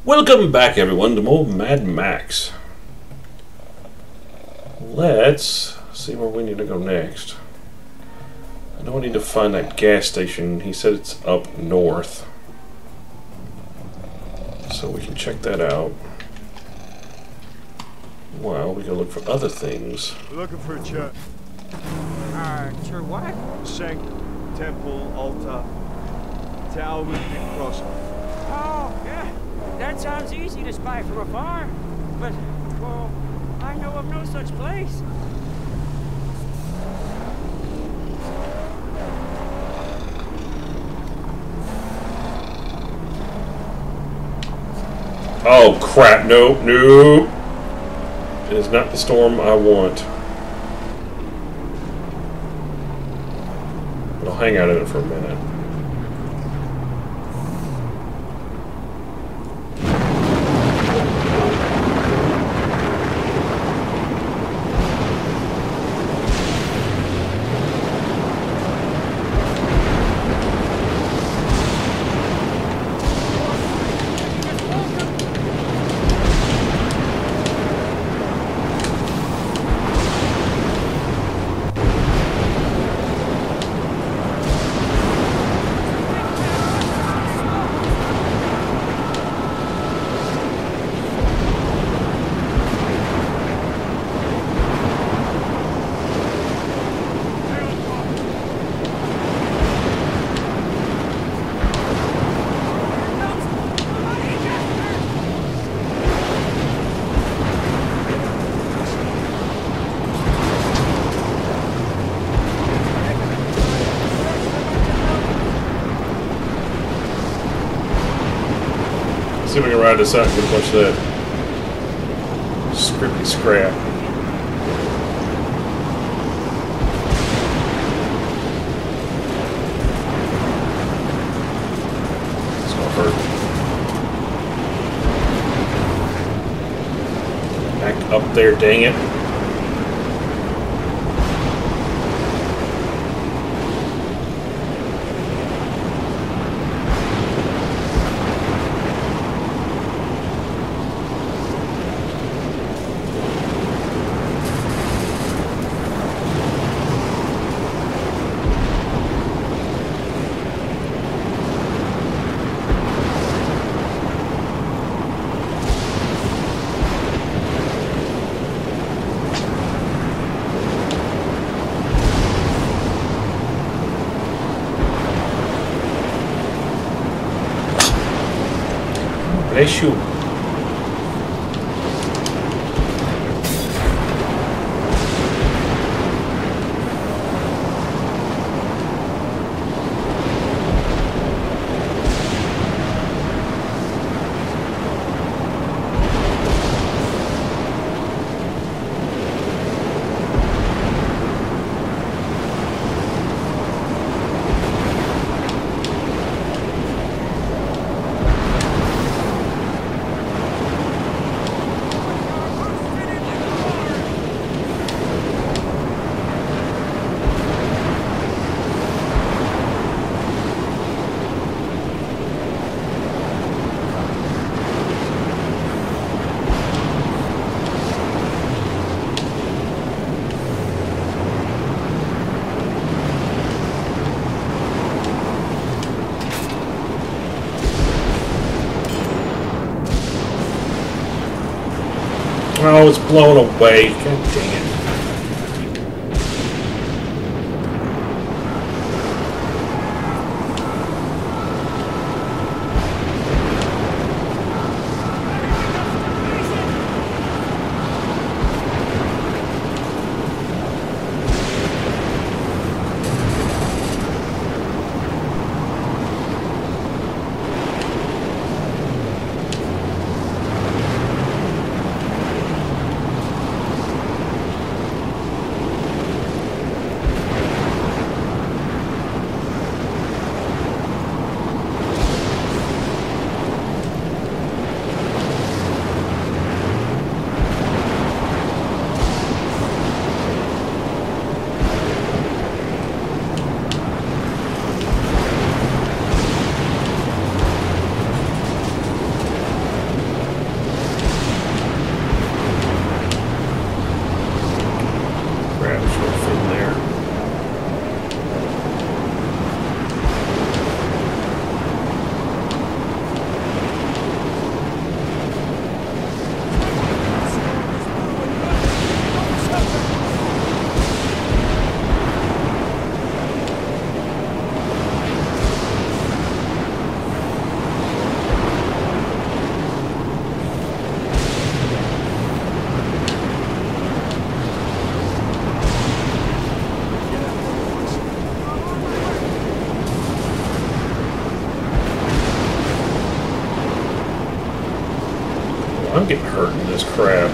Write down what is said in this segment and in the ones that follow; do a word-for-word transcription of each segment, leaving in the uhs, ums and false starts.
Welcome back, everyone, to more Mad Max. Let's see where we need to go next. I know I need to find that gas station. He said it's up north. So we can check that out. Well, we can look for other things. We're looking for a church. Uh, sure what? Shank, temple, altar, tower with a big cross. Oh, yeah. That sounds easy to spy from afar. But, well, I know of no such place. Oh, crap. Nope, nope. It is not the storm I want. But I'll hang out in it for a minute. See if we can ride this out and get a bunch of that scrippy scrap. It's gonna hurt. Back up there, dang it. Bless you. Oh, it's blown away. God dang it. I'm getting hurt in this crap.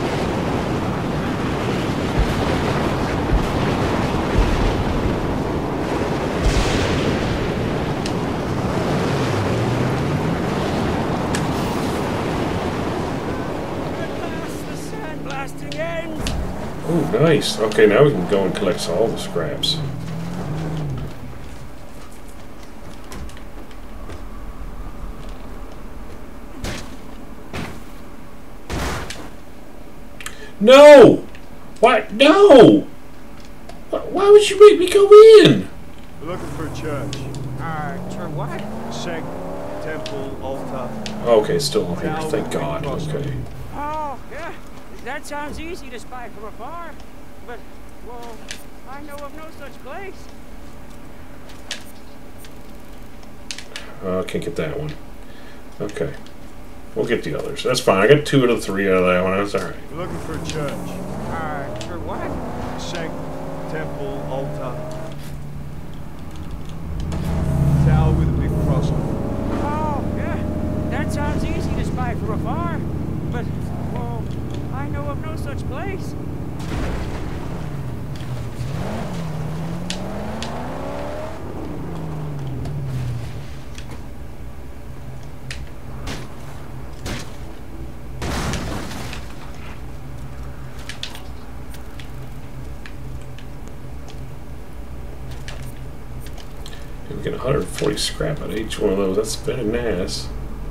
Oh, nice. Okay, now we can go and collect all the scraps. No! Why? No! Why would you make me go in? We're looking for a church. Uh, for what? Shank, temple, altar. Okay, still on here. Thank God. Okay. Oh, yeah. That sounds easy to spy from afar. But, well, I know of no such place. Uh, can't get that one. Okay. We'll get the others. That's fine. I got two out of the three out of that one. That's alright. We're looking for a church. Uh, for what? Shank, temple, altar. Tower with a big cross on it. Oh, yeah. That sounds easy to spy from afar. But, well, I know of no such place. We get one hundred forty scrap out of each one of those. That's very nice.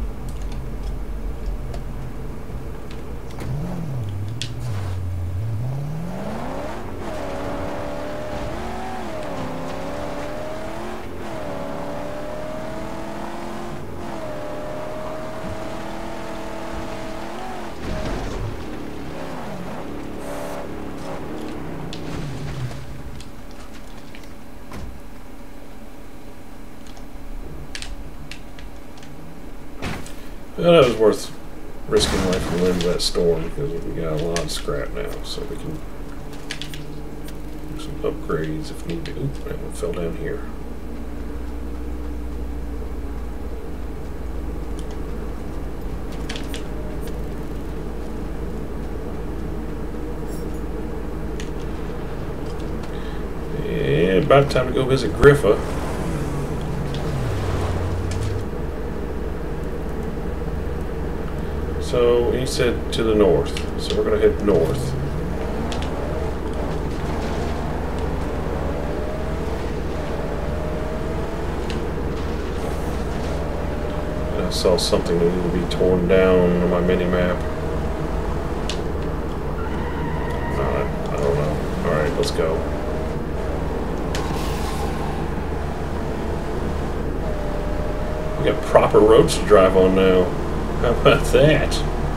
Well, that was worth risking life and limb that storm because we got a lot of scrap now, so we can do some upgrades if need to. Oop, that one fell down here. Yeah, about time to go visit Griffa. So he said to the north, so we're going to head north. I saw something that needed to be torn down on my mini-map. Uh, I don't know. Alright, let's go. We got proper roads to drive on now. How about that?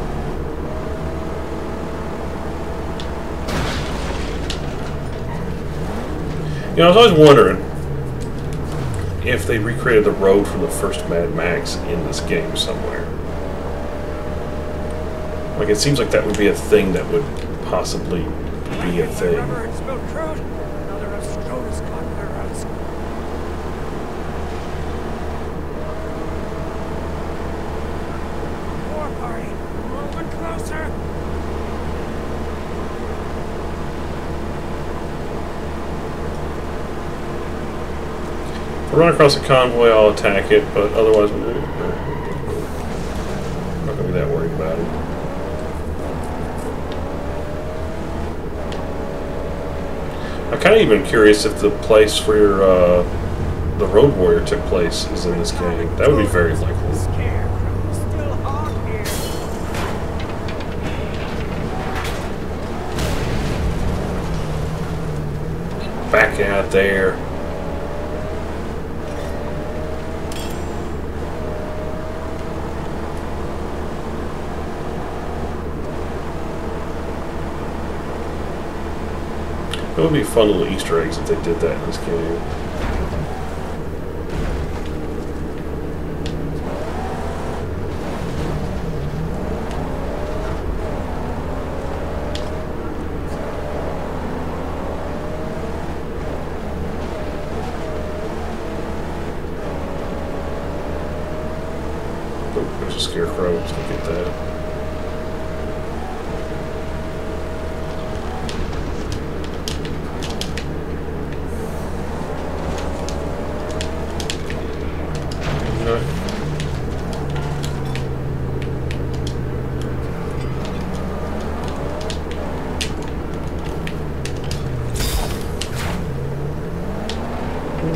You know, I was always wondering if they recreated the road from the first Mad Max in this game somewhere. Like, it seems like that would be a thing that would possibly be a thing. If I run across a convoy, I'll attack it, but otherwise, I'm not going to be that worried about it. I'm kind of even curious if the place where uh, the Road Warrior took place is in this game. That would be very likely. Back out there. It would be fun little Easter eggs if they did that in this game. Oh, there's a scarecrow. Let's go get that.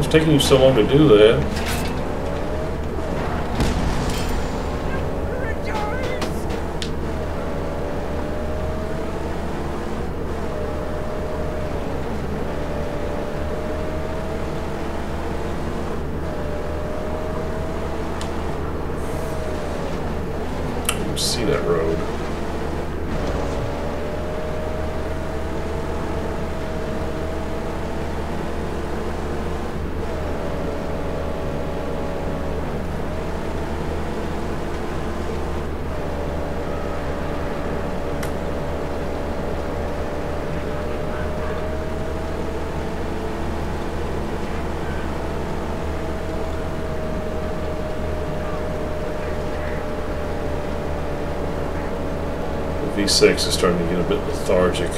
taking you so long to do that? See that road. V six is starting to get a bit lethargic.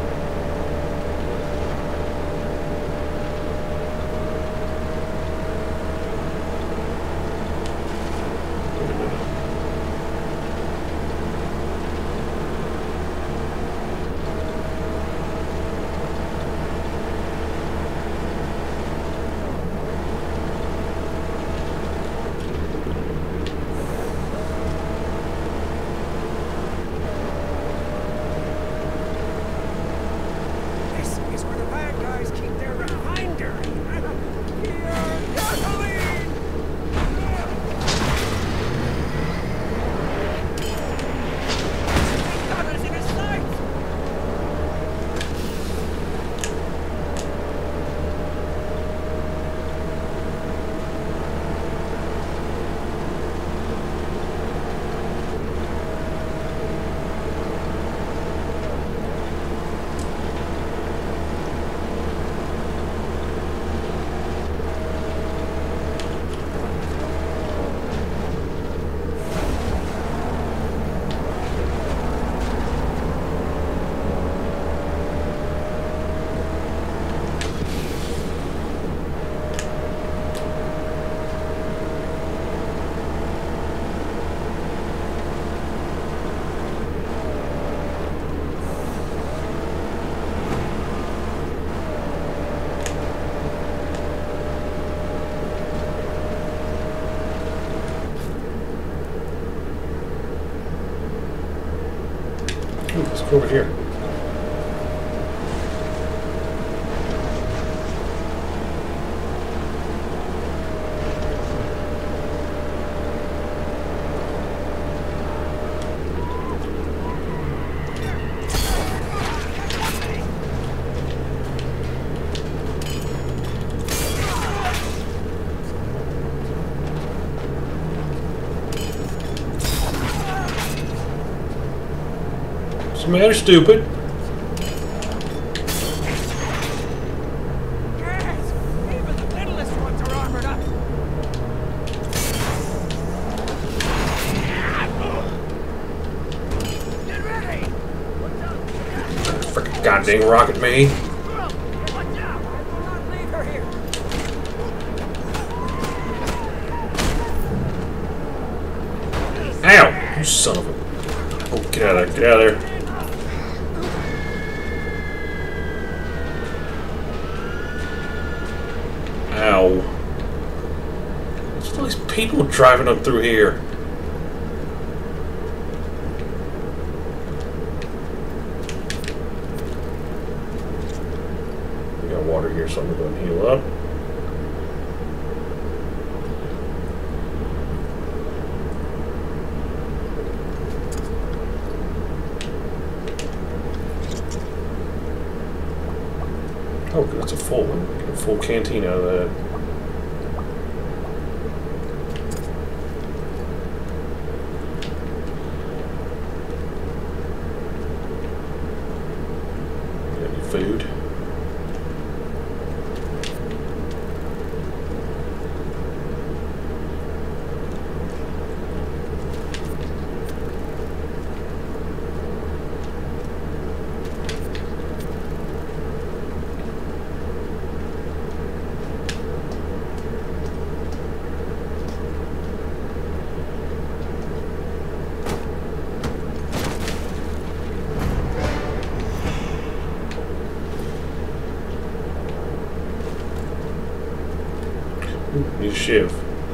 Ooh, let's go over here. What's the matter, stupid? Yes! Even the littlest ones are armored up! Get ready! Frickin' goddamn rocket me. Watch out! I will not leave her here! Ow! You son of a... Oh, get out of there, get out of there. Ow. There's all these people driving up through here. We got water here, so I'm gonna go and heal up. Oh, that's a full one. Get a full canteen out of that. Got any food? Ooh, need a shiv.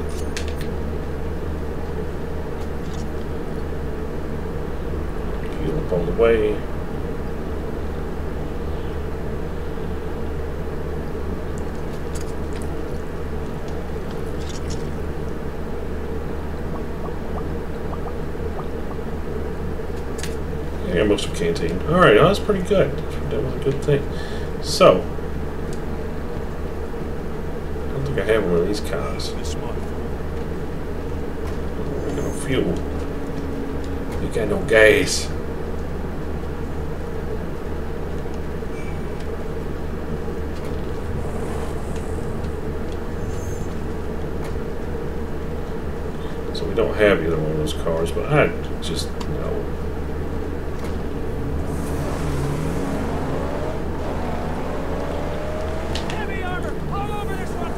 Fuel up all the way. Yeah, most of canteen. Alright, well, that's pretty good. That was a good thing. So, I don't think I have one of these cars. This one. I got no fuel. You got no gas. So we don't have either one of those cars, but I just, you know. Heavy armor all over this one.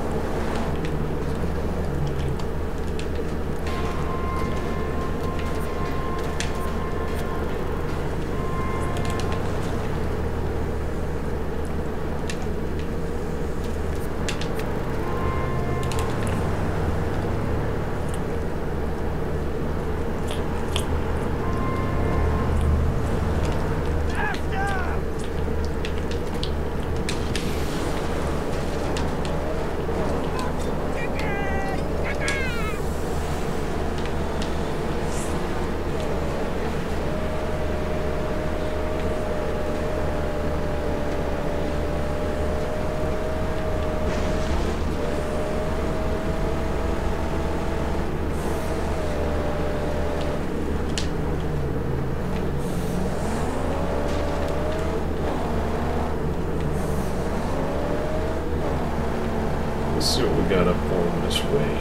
Let's see what we got up on this way.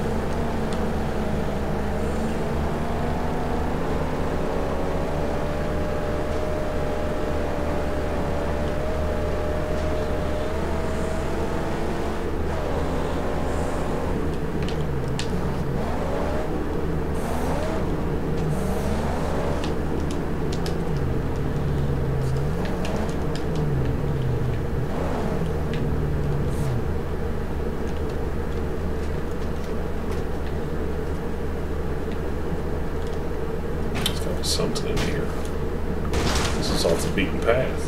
Something in here. This is off the beaten path.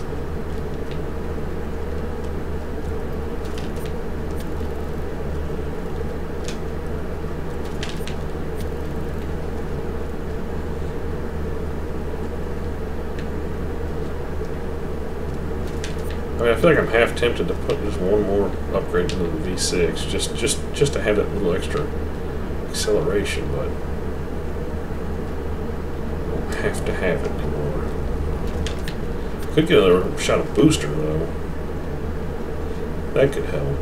I mean, I feel like I'm half tempted to put just one more upgrade into the V six, just just just to have that little extra acceleration, but have to have it anymore. Could get another shot of booster though. That could help.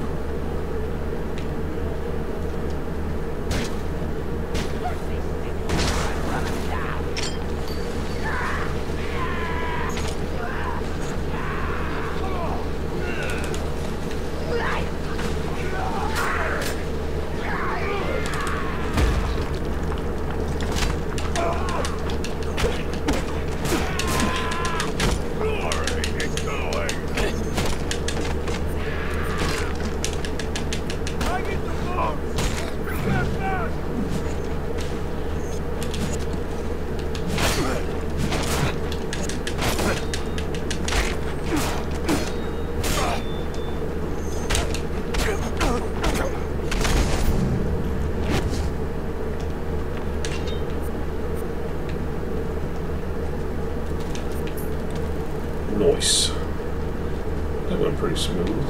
Nice. That went pretty smooth.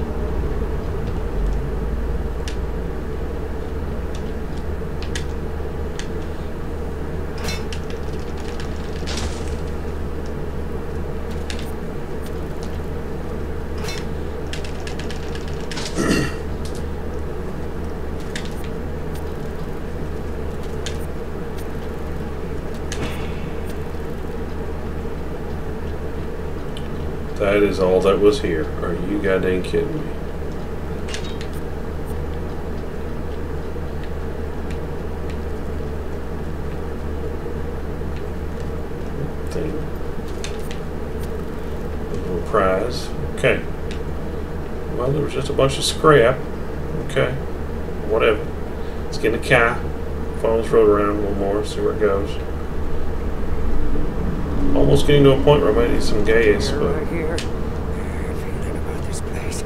That is all that was here. Are you goddamn kidding me? Thing. A little prize. Okay. Well, there was just a bunch of scrap. Okay. whatever. Let's get in the car, follow this road around a little more, see where it goes. Almost getting to a point where I might need some gas, but Right here. Feeling about this place.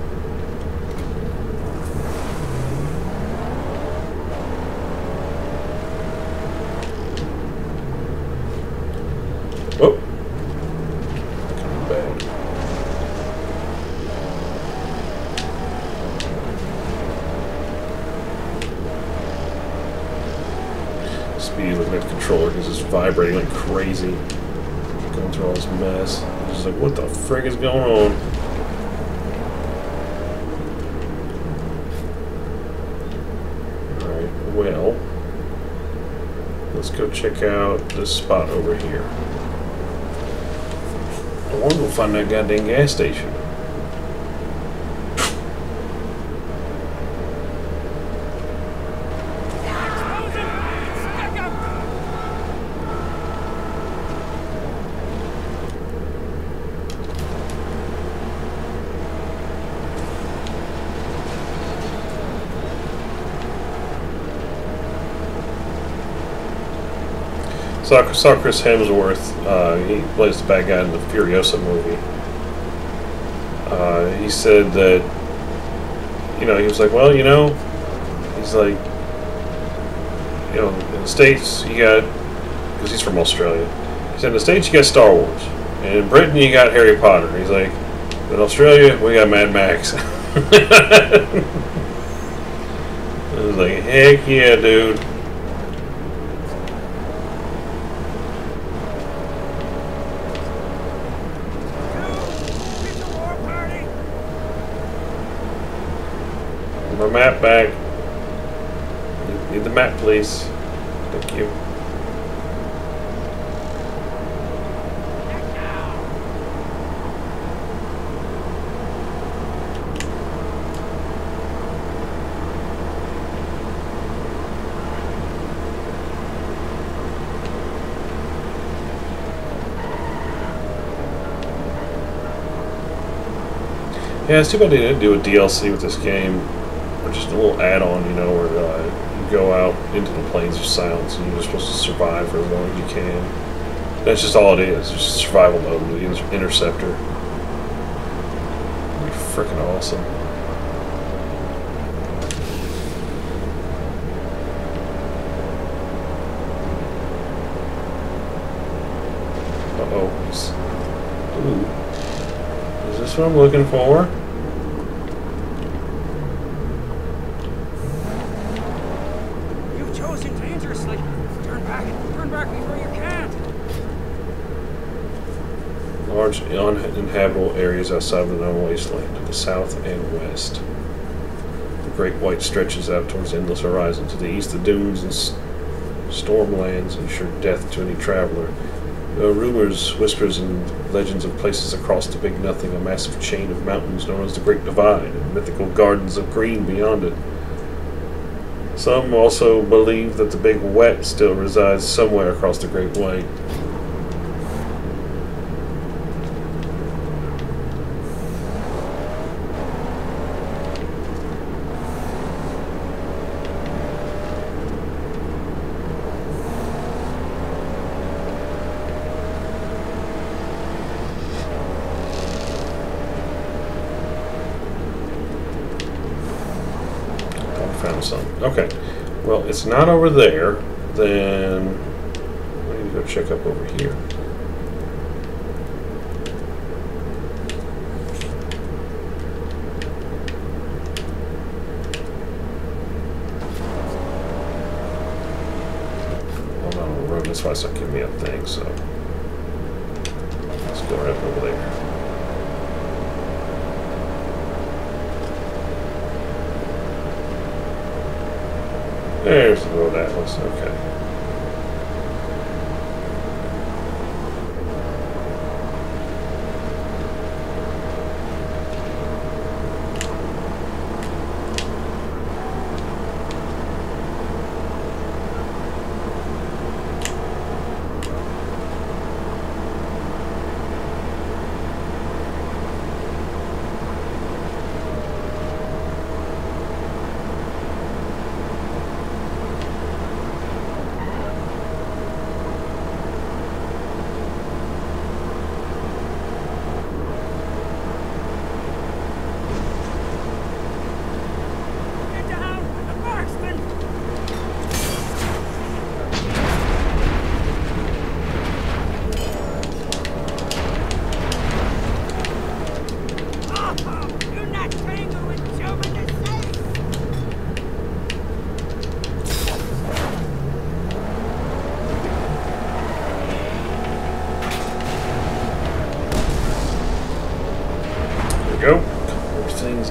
oh, coming back. Speedy looking at the controller because it's vibrating like crazy. Going through all this mess. I'm just like, what the frick is going on? Alright, well, let's go check out this spot over here. I want to go find that goddamn gas station. Saw, saw Chris Hemsworth, uh, he plays the bad guy in the Furiosa movie. Uh, he said that, you know, he was like, well, you know, he's like, you know, in the States you got, because he's from Australia, he said in the States you got Star Wars, and in Britain you got Harry Potter. He's like, in Australia we got Mad Max. I was like, heck yeah, dude. My map back. Need, need the map, please. Thank you. Yeah, it's too bad they didn't do a D L C with this game. Or just a little add-on, you know, where uh, you go out into the plains of silence and you're supposed to survive for as long as you can. That's just all it is. It's just survival mode with the inter interceptor. It'd be freaking awesome. Uh-oh. Ooh. Is this what I'm looking for? Large uninhabitable areas outside of the known wasteland to the south and west. The great white stretches out towards the endless horizon. To the east, the dunes and stormlands ensure death to any traveler. There are rumors, whispers, and legends of places across the Big Nothing, a massive chain of mountains known as the Great Divide, and mythical gardens of green beyond it. Some also believe that the Big Wet still resides somewhere across the Great White. Found some. Okay. Well, it's not over there. Then we need to go check up over here. I'm not on the road. That's why it's not giving me a thing. So let's go right up over there. There's the road atlas, okay.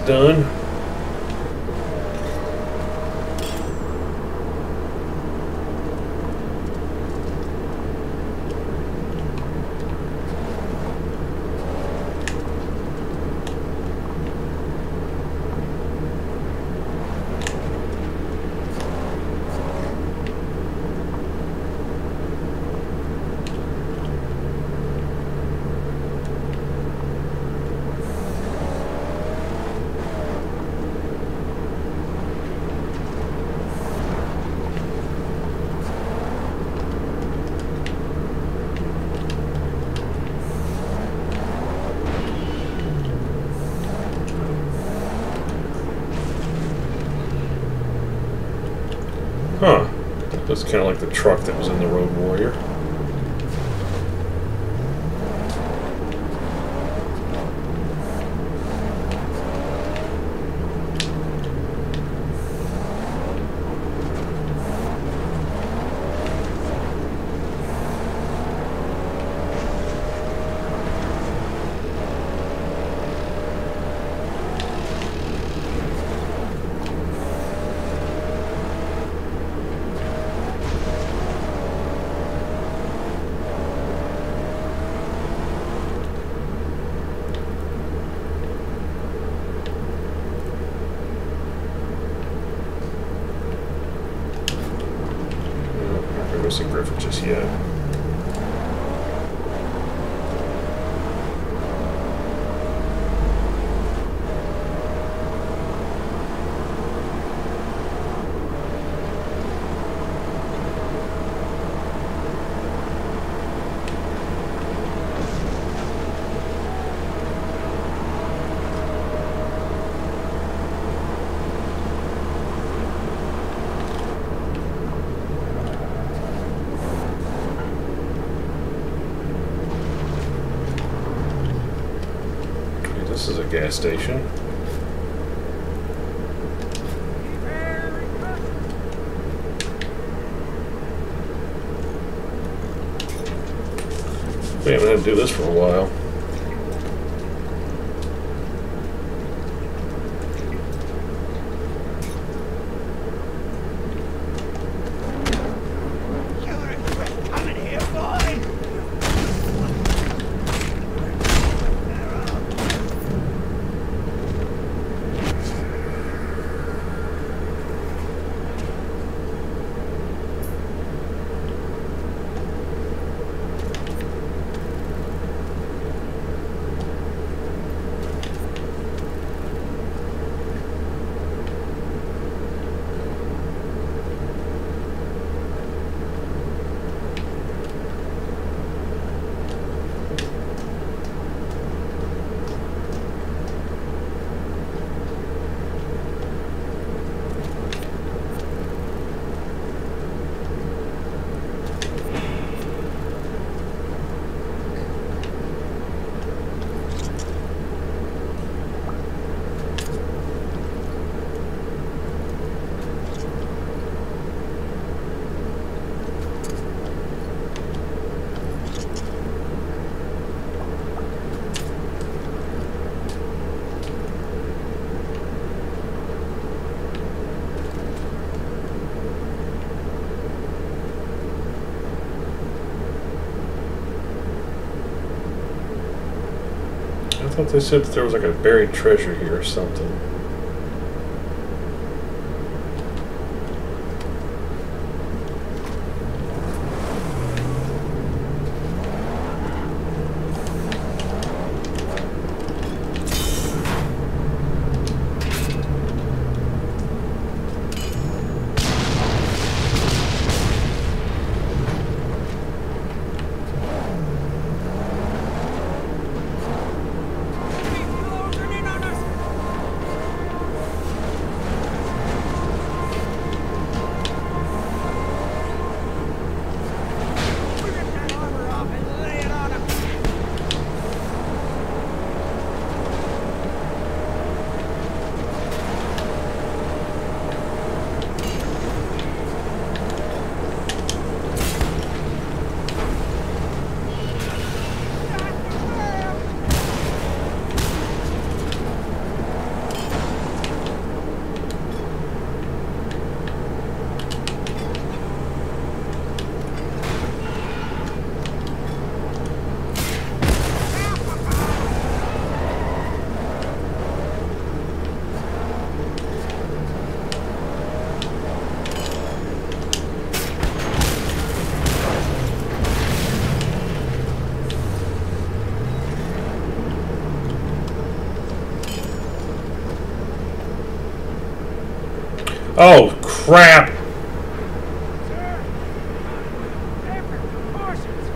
done. Huh. That's kind of like the truck that was in the Road Warrior. Missing Griffin just yet. This is a gas station. We haven't had to do this for a while. I thought they said that there was like a buried treasure here or something. Oh, crap! Sir! Pepper, horses!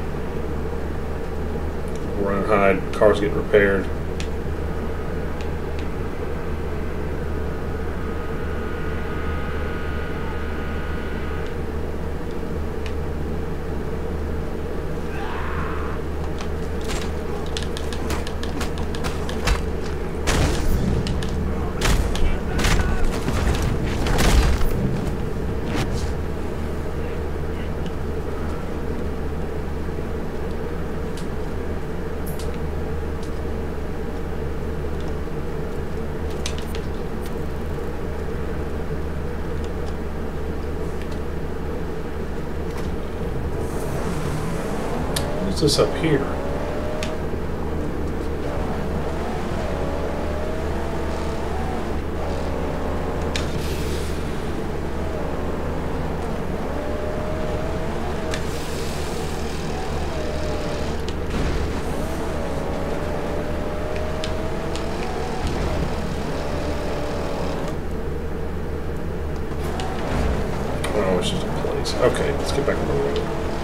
Run and hide. Car's getting repaired. What's this up here? Oh, it's just a place. Okay, let's get back on the road.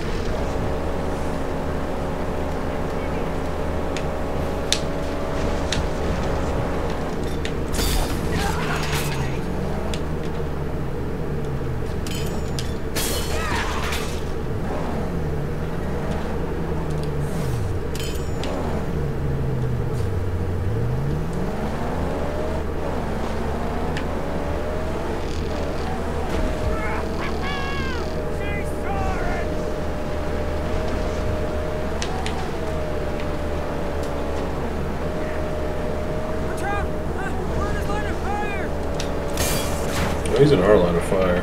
He's in our line of fire.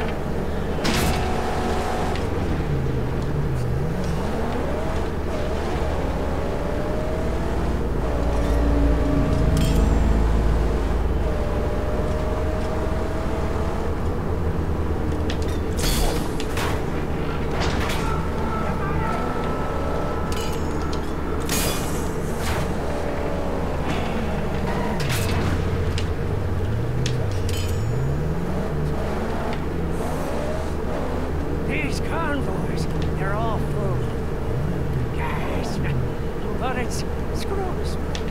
These convoys, they're all full. Gas. But it's screws.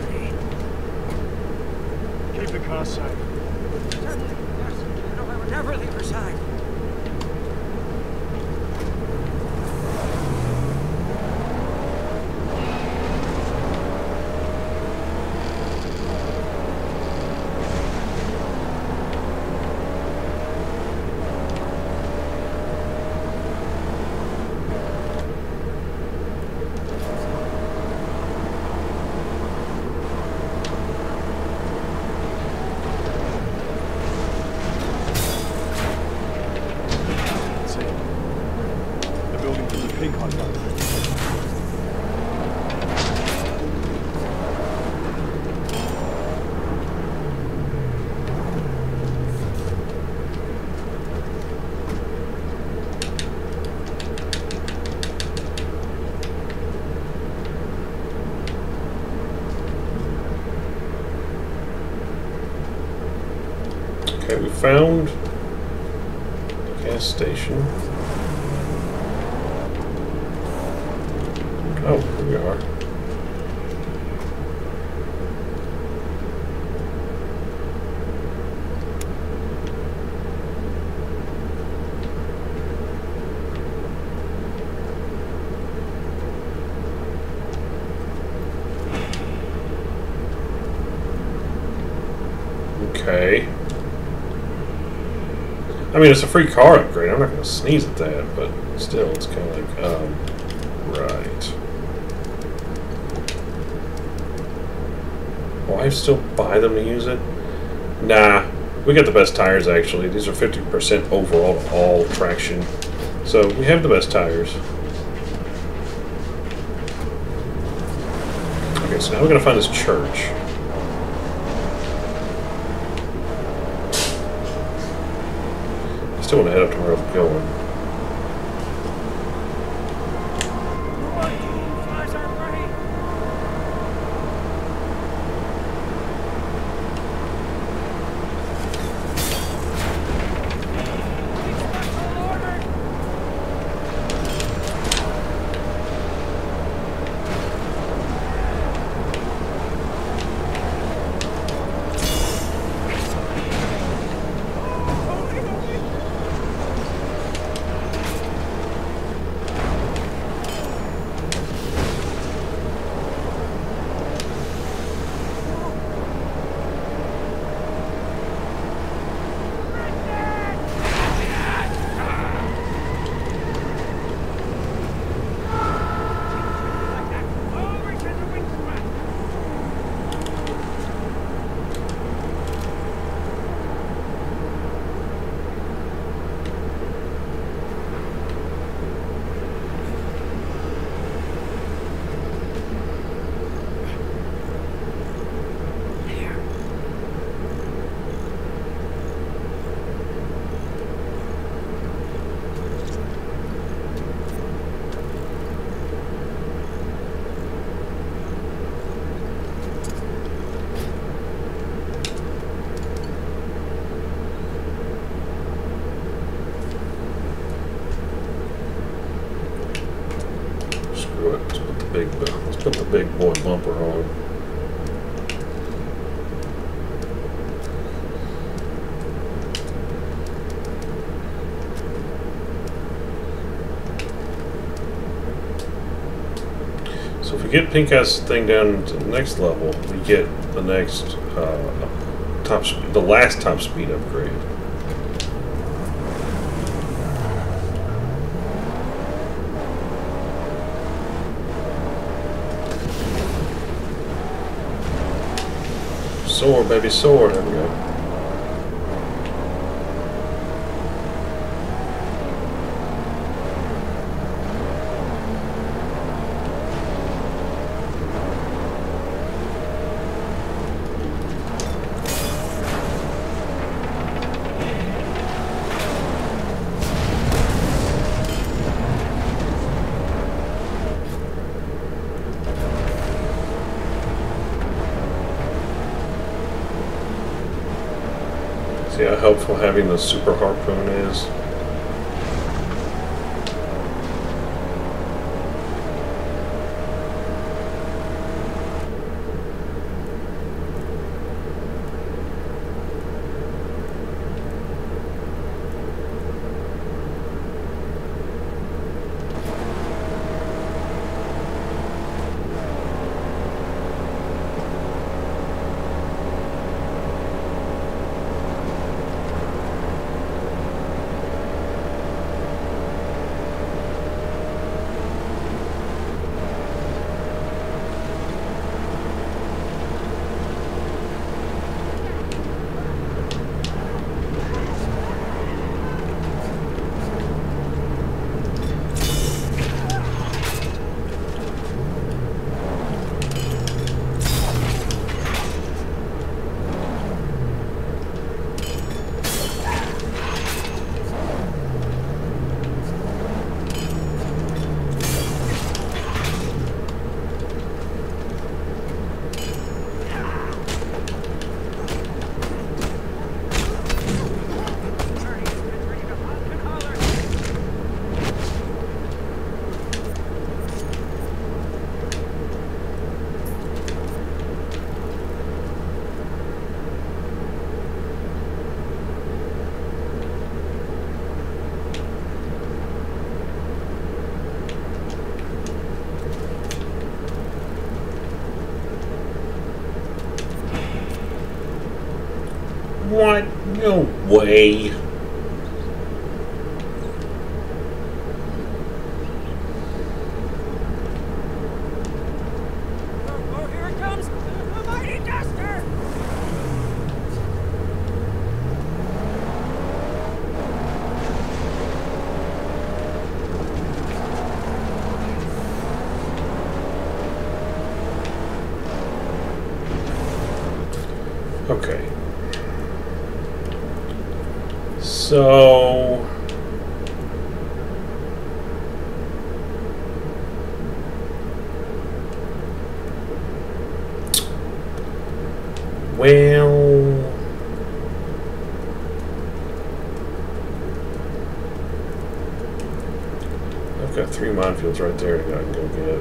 Keep the car safe. Certainly, yes. No, I would never leave her side. Okay, we found the gas station. Oh, here we are. Okay. I mean, it's a free car upgrade. I'm not going to sneeze at that, but still, it's kind of like, um, right. Will I still buy them to use it? Nah. We got the best tires, actually. These are fifty percent overall to all traction. So, we have the best tires. Okay, so now we're going to find this church. I still want to head up to where I'm going. big, let's put the big boy bumper on. So if we get Pink Eye's thing down to the next level, we get the next uh, top, sp the last top speed upgrade. Soar, baby, soar. There we go. See how helpful having the super harpoon is? What? No way. Oh, here it comes! The mighty duster! Okay. So well, I've got three minefields right there that I can go get.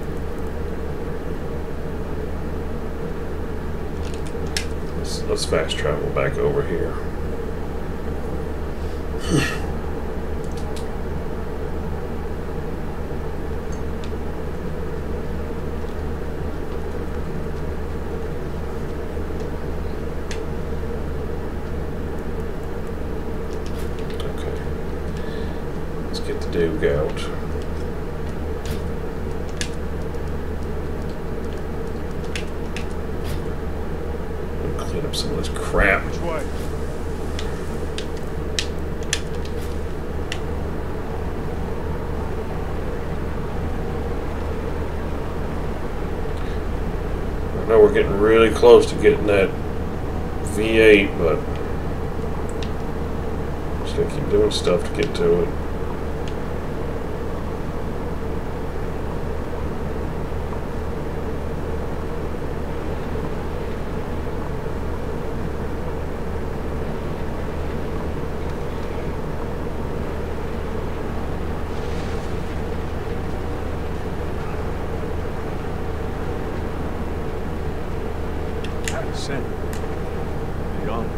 Let's, let's fast travel back over here. Okay, let's get the Duke out. And clean up some of this crap. Which way? I know we're getting really close to getting that V eight, but just gonna keep doing stuff to get to it. percent. Beyond.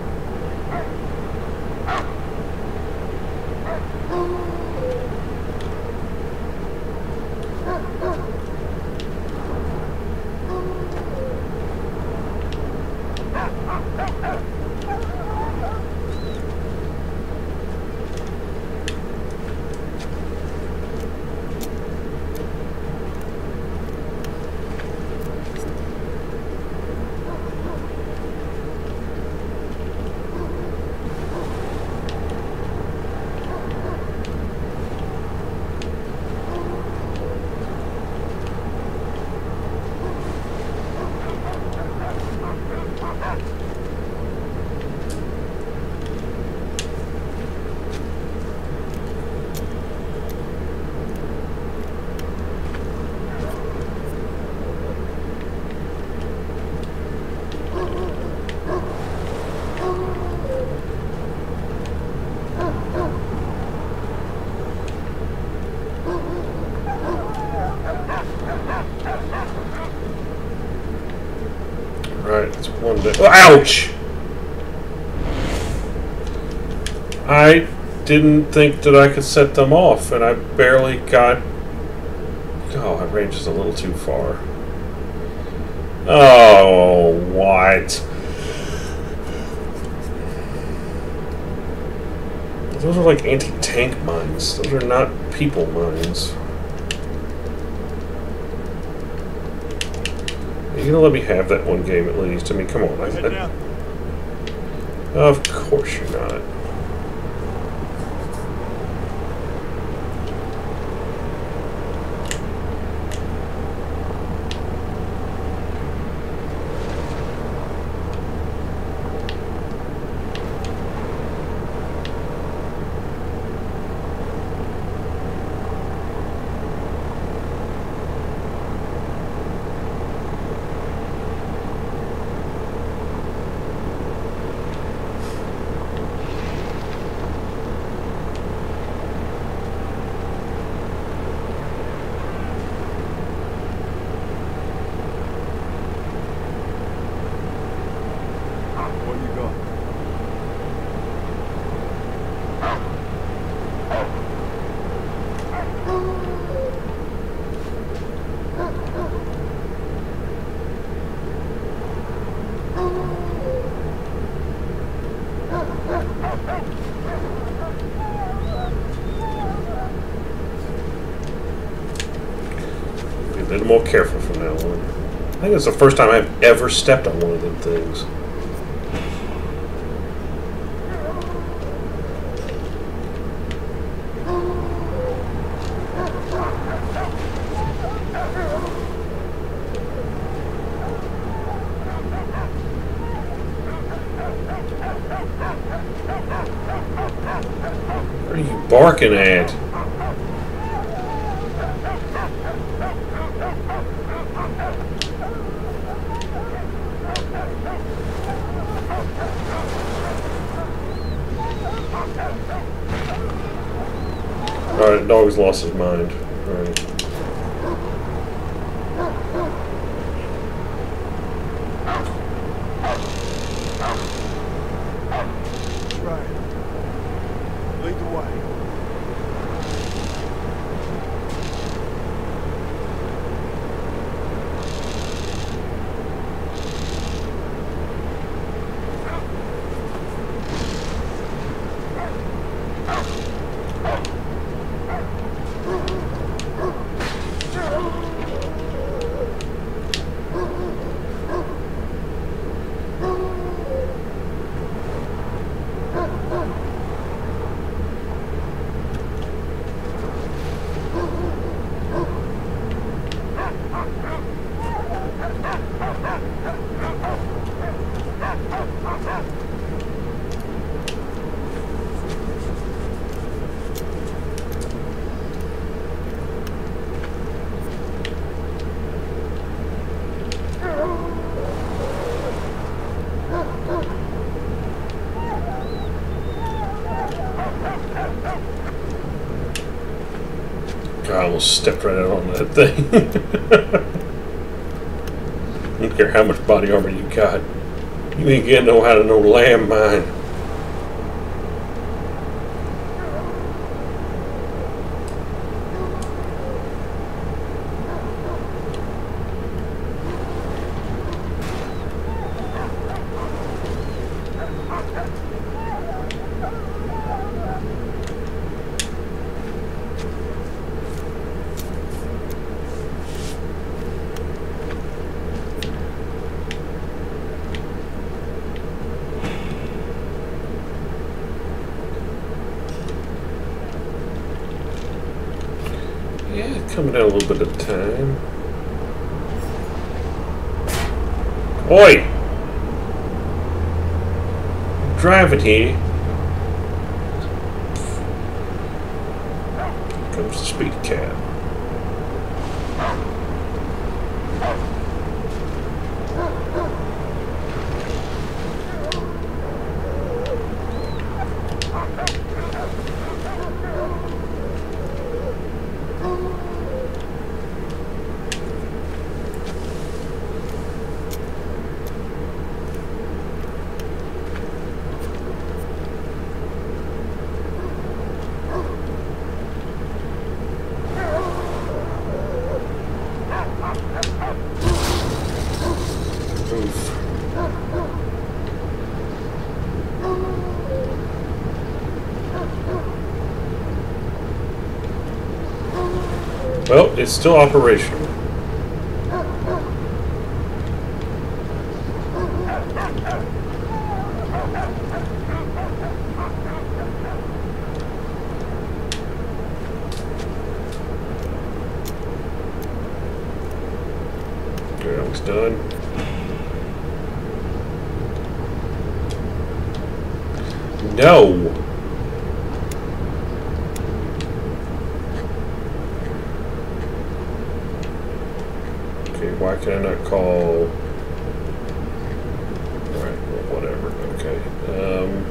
Right, it's one day. Oh, ouch! I didn't think that I could set them off, and I barely got. Oh, I ran just a little too far. Oh, what? Those are like anti-tank mines. Those are not people mines. You're gonna let me have that one game at least. I mean, come on. I, I, of course you're not. Be a little more careful from now on. I think it's the first time I've ever stepped on one of them things. What are you barking at? Alright, dog's lost his mind. Alright. I almost stepped right out on that thing. I don't care how much body armor you got. You ain't getting no how to know landmine. Coming down a little bit of time. Oi! I'm driving here. Here comes the speed cat. Well, it's still operational. Okay, that looks done. No! Why can I not call? Alright, well, whatever. Okay. Um,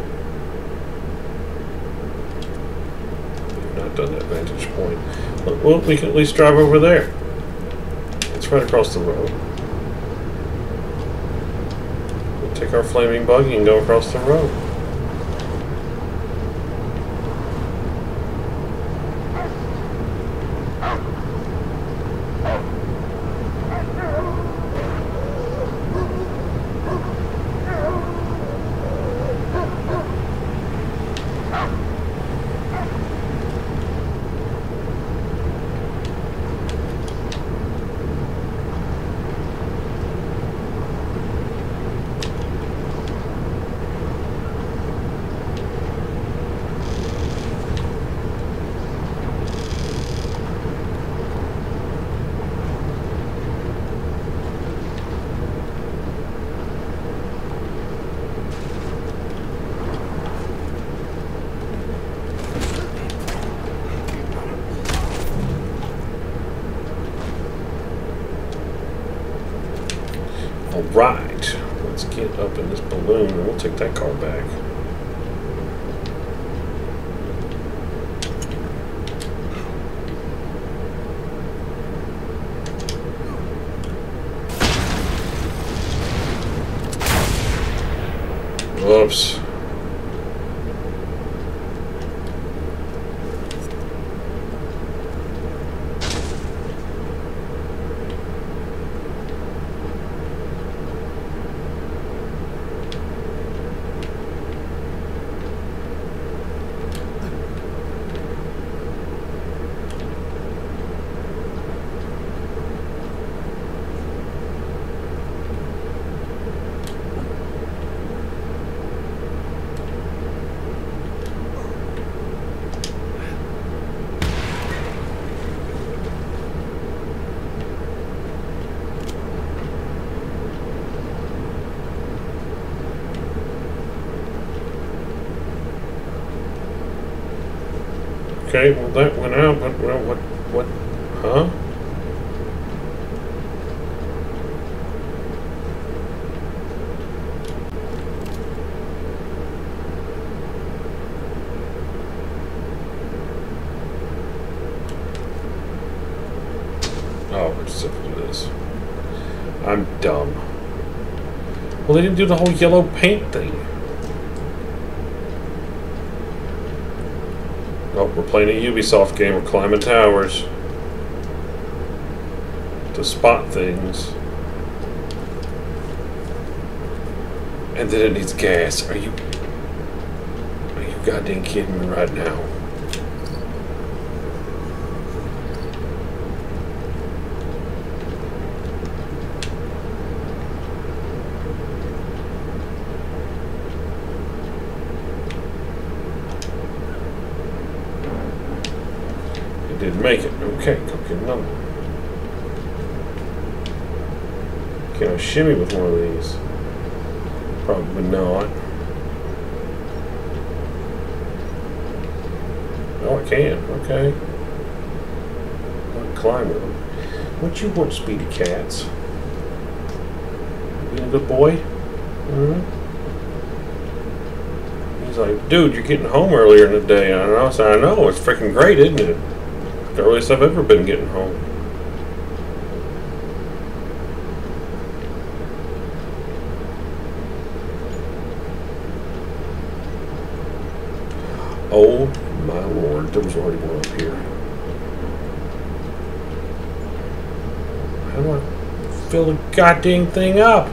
we've not done that vantage point. Well, we can at least drive over there. It's right across the road. We'll take our flaming buggy and go across the road. Alright, let's get up in this balloon and we'll take that car back. Whoops. Okay, well that went out, but well, what, what, huh? Oh, we're just up to this. I'm dumb. Well, they didn't do the whole yellow paint thing. Oh, we're playing a Ubisoft game. We're climbing towers to spot things. And then it needs gas. Are you... Are you goddamn kidding me right now? Didn't make it. Okay, go get another one. Can I shimmy with one of these? Probably not. Oh, I can. Okay. I'll climb with them. What you want, Speedy Cats? Being a good boy? Mm-hmm. He's like, dude, you're getting home earlier in the day. I know. So I know. It's freaking great, isn't it? The earliest I've ever been getting home. Oh my lord, there was already one up here. How do I fill the goddamn thing up?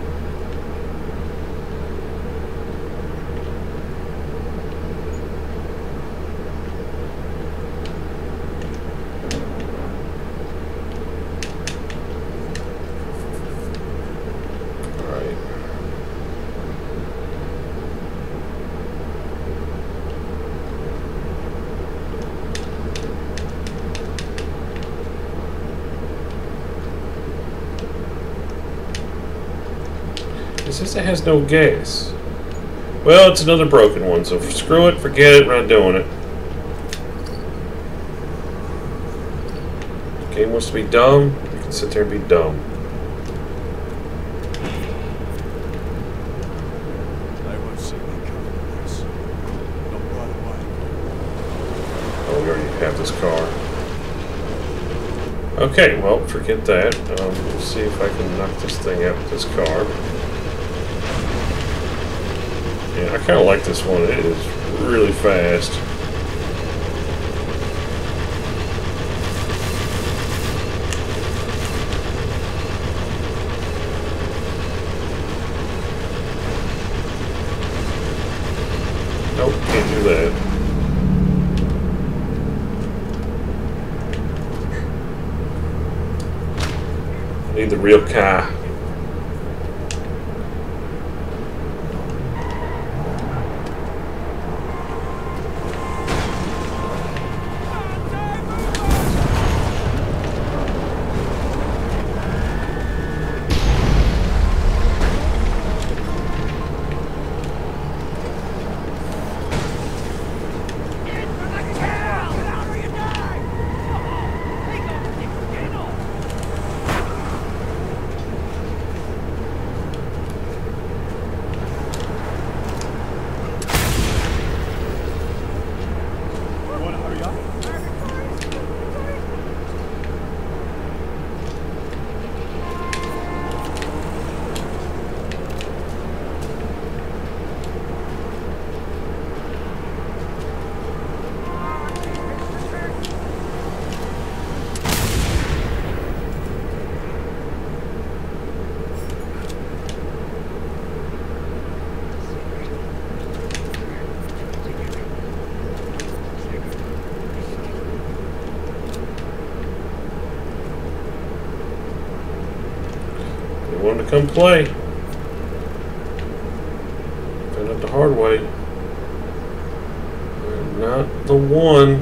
It says it has no gas. Well, it's another broken one, so screw it, forget it, we're not doing it. Game wants to be dumb, you can sit there and be dumb. I won't see me coming to this. Don't run away. Oh, we already have this car. Okay, well, forget that. Um, we'll see if I can knock this thing out with this car. Yeah, I kind of like this one. It is really fast. Nope, can't do that. I need the real car. Wanted to come play. Found out the hard way. I'm not the one.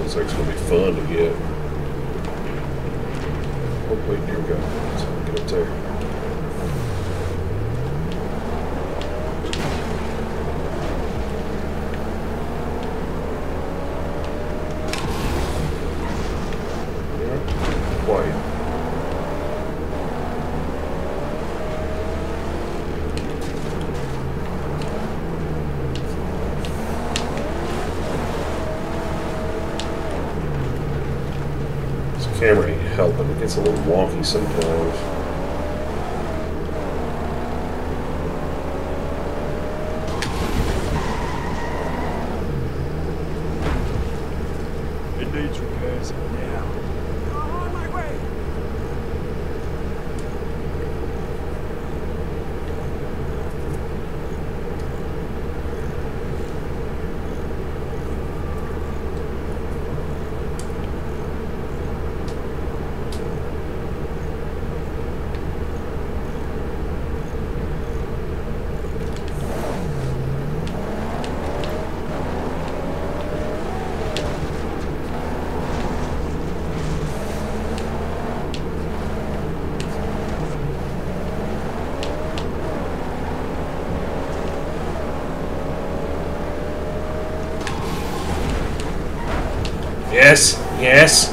Looks like it's gonna be fun to get. Oh wait, here we go. So get up there. Yeah, quiet. Camera ain't helping. It gets a little wonky sometimes. It needs repairs now. On my way. Yes, yes.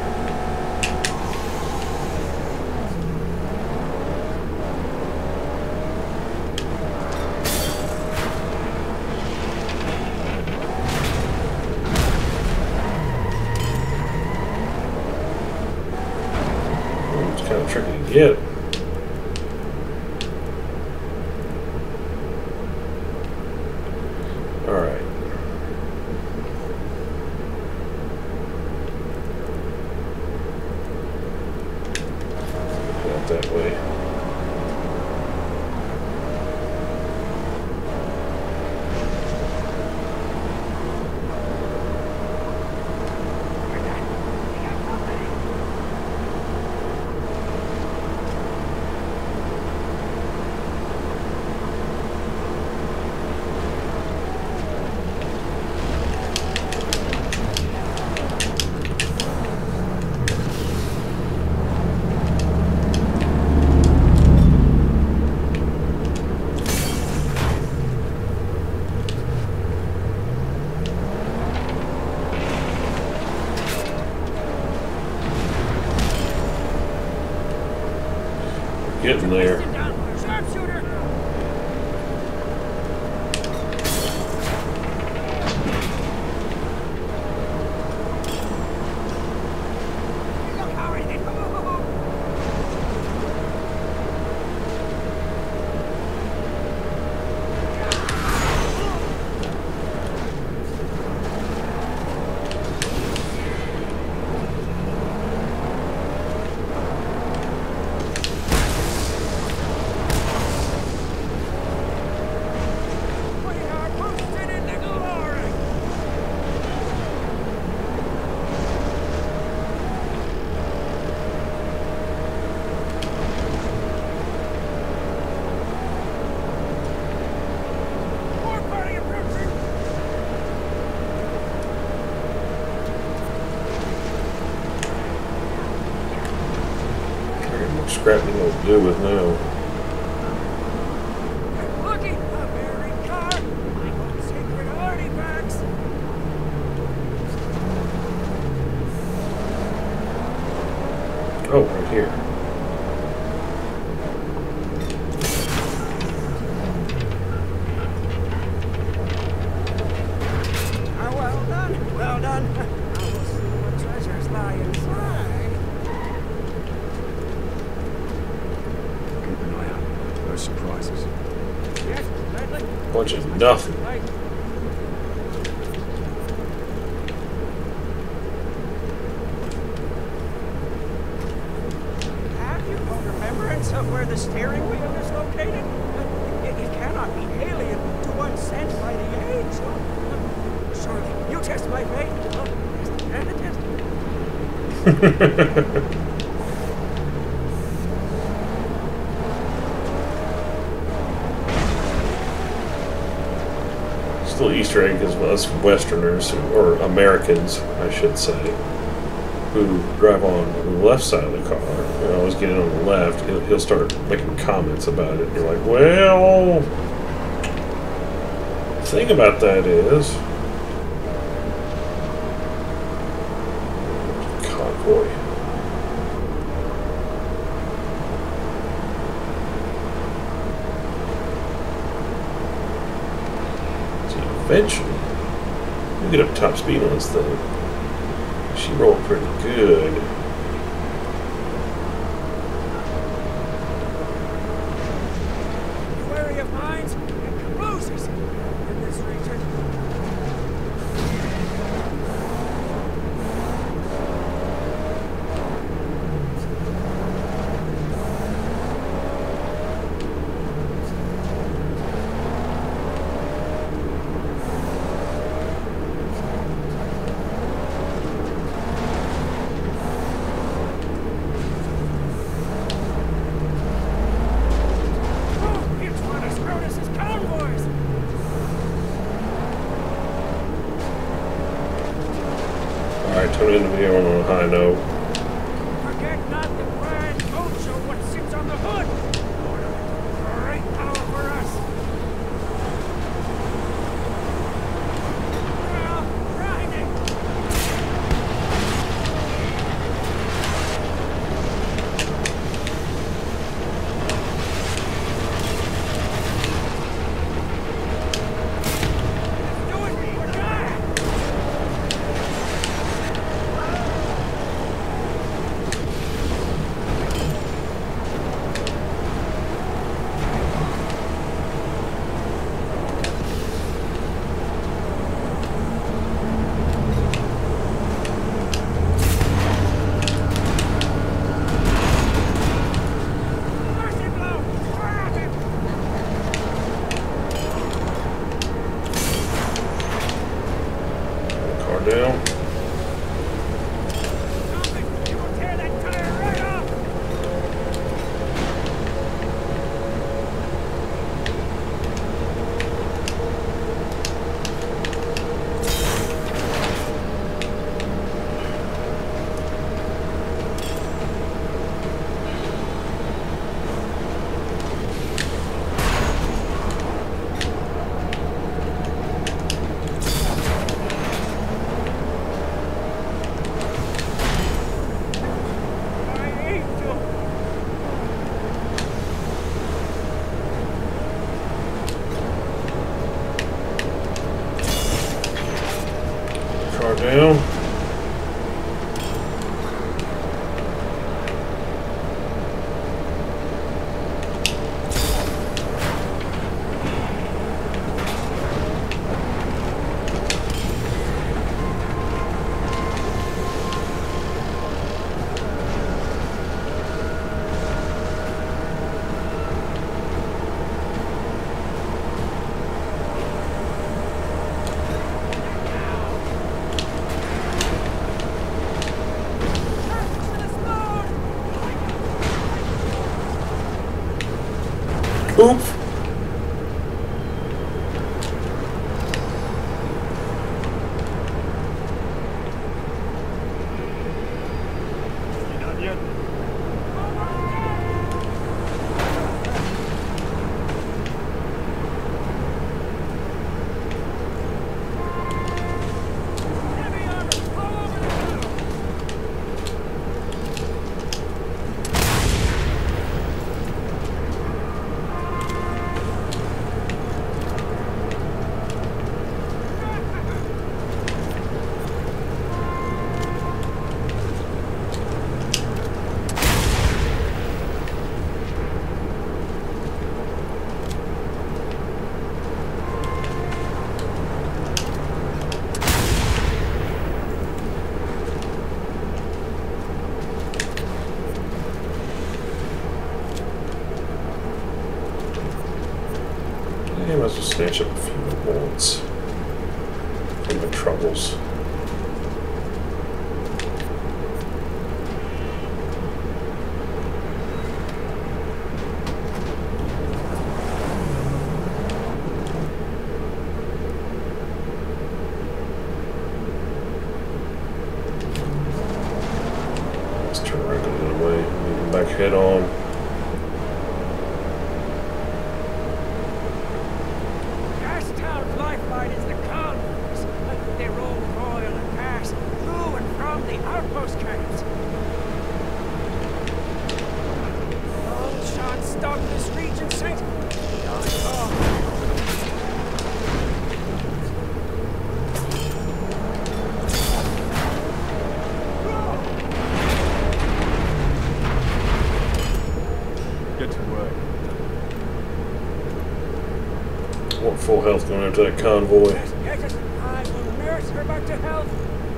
Oh, it's kind of tricky to get. All right. That way. Getting there. Sharpshooter. Look how it is. Scrapping what to do with now. Looking a buried car. I want secret artifacts. Oh, right here. Ah, well done. Well done. I will see what treasures lie inside. Keep an eye out. No surprises. Yes, Bradley. Bunch of nothing. Right. Have you no remembrance of where the steering wheel is located? It, it cannot be alien to one sent by the angel. Surely, you test my faith. Oh, test, test, test. It's a little Easter egg because us Westerners, or Americans, I should say, who drive on the left side of the car and always get in on the left, he'll, he'll start making comments about it. You're like, well, the thing about that is, convoy. So eventually, we get up top speed on this thing. She rolled pretty good. Wary of mines and explosives in this region. Alright, turn in the video on a high note. Forget not the grand boat show what sits on the hood. Great power for us. Well, grinding. Do it or die. Mercy blow. Grab him. Car down. Stop it. You will tear that tire right off. I hate you. Car down. Oops. Not yet. Heavy armor. Blow over the tunnel. Yeah, might as well snatch up a few bullets from the troubles. head on. Gastown's lifeline is the convoys. They roll with oil and gas to and from the outpost camps. Long shots stalk this region, Saint. Beyond all. Get to work. I want full health going after that convoy. Yes, yes, yes. I will nurse her back to health.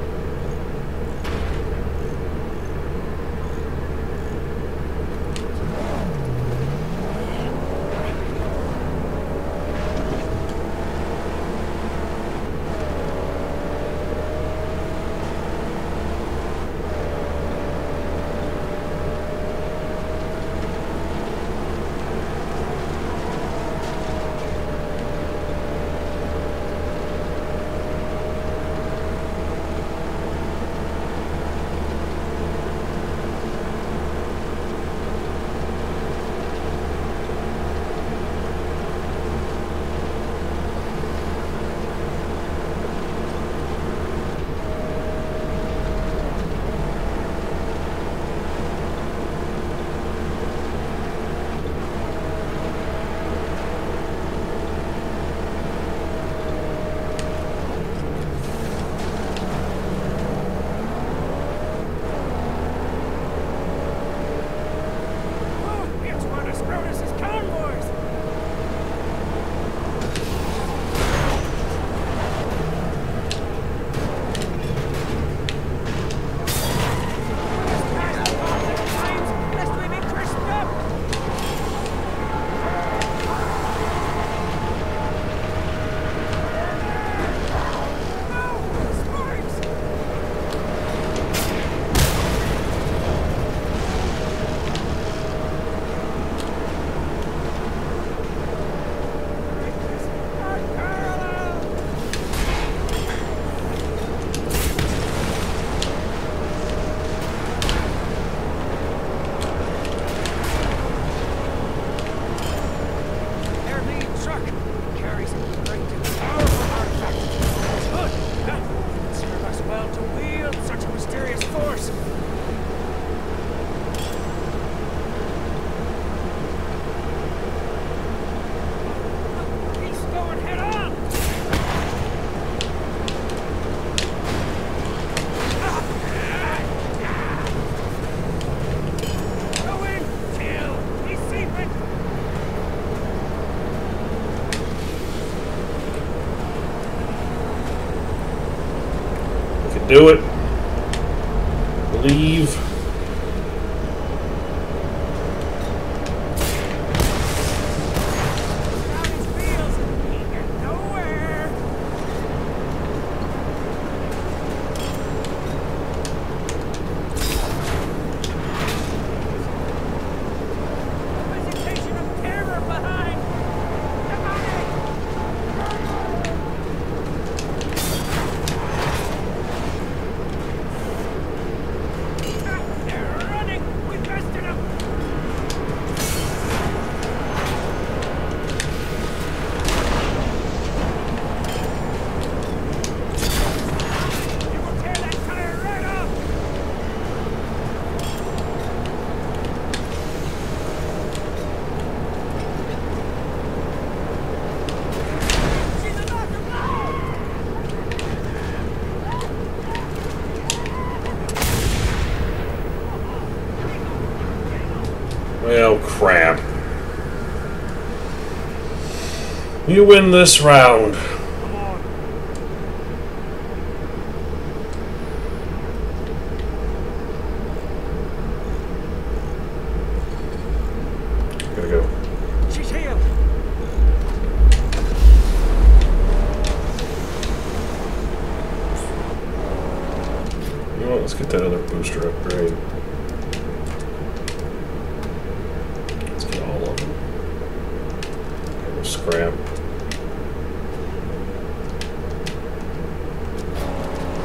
Do it. Leave. Well, crap. You win this round. Come on. Gotta go. She's healed. You know what? Let's get that other booster upgrade. Let's get all of them. Okay, we'll scrap.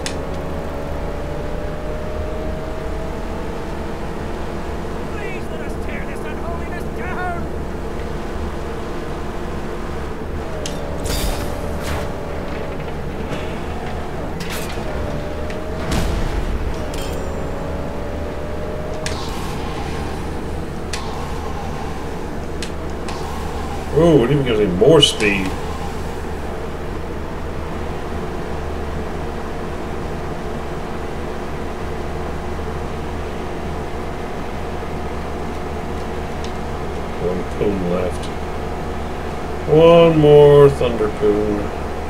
Please let us Ooh, it even gives me more speed. One poon left. One more thunder poon.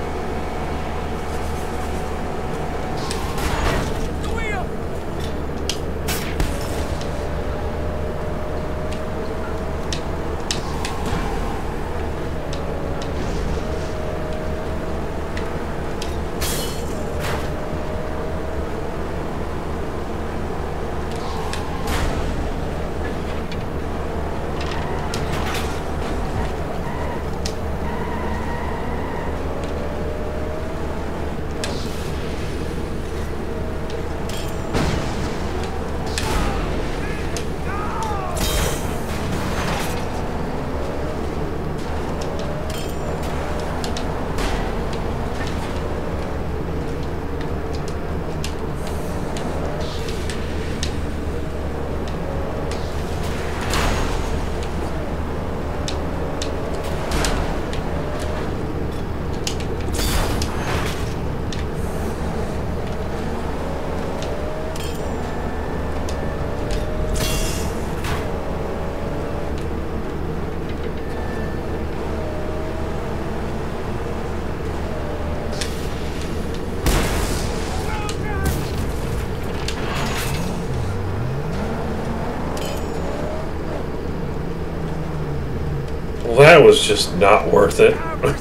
Well, that was just not worth it.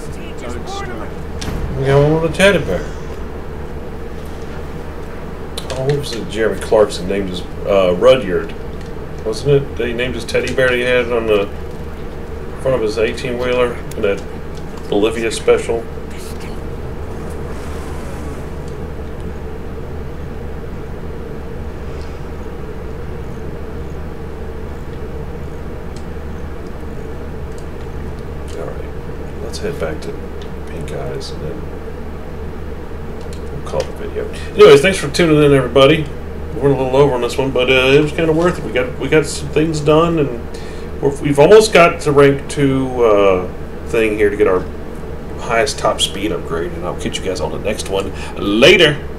We got one with a teddy bear. Oh, what was it? Jeremy Clarkson named his uh, Rudyard, wasn't it? They named his teddy bear he had on the front of his eighteen wheeler in that Bolivia special. Let's head back to Pink Eyes and then we'll call the video. Anyways, thanks for tuning in, everybody. We're a little over on this one, but uh, it was kind of worth it. We got we got some things done, and we're, we've almost got to rank two uh, thing here to get our highest top speed upgrade. And I'll catch you guys on the next one later.